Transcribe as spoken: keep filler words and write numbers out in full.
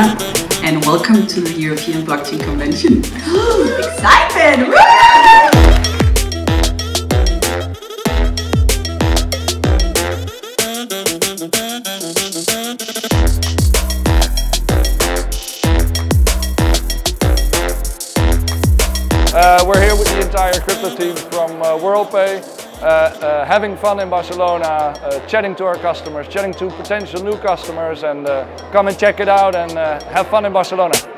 Barcelona, and welcome to the European Blockchain Convention. Excited! Woo! Uh, we're here with the entire crypto team from uh, WorldPay, uh, uh, having fun in Barcelona, uh, chatting to our customers, chatting to potential new customers, and uh, come and check it out and uh, have fun in Barcelona.